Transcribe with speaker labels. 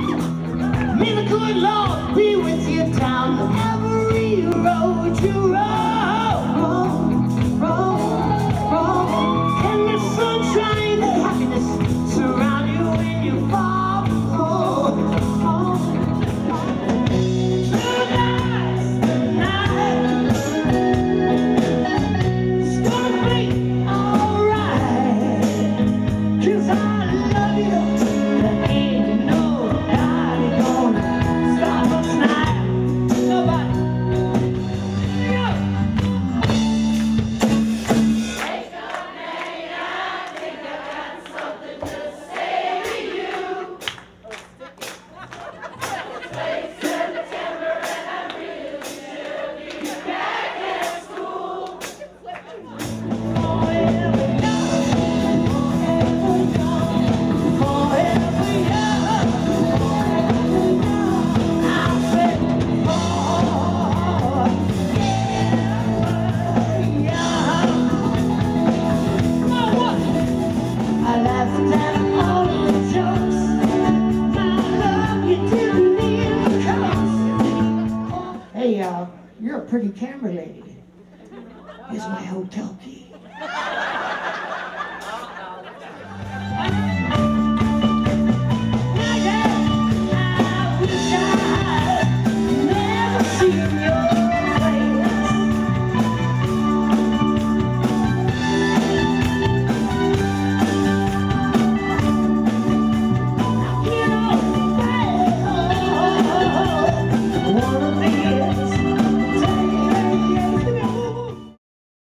Speaker 1: May the good Lord be with you down every road you roll. And the sunshine and happiness surround you when you fall. Tonight's the night. It's gonna be alright. 'Cause I love you. There ain't nobody gonna stop us now. Nobody. Hey, you're a pretty camera lady. Here's my hotel key.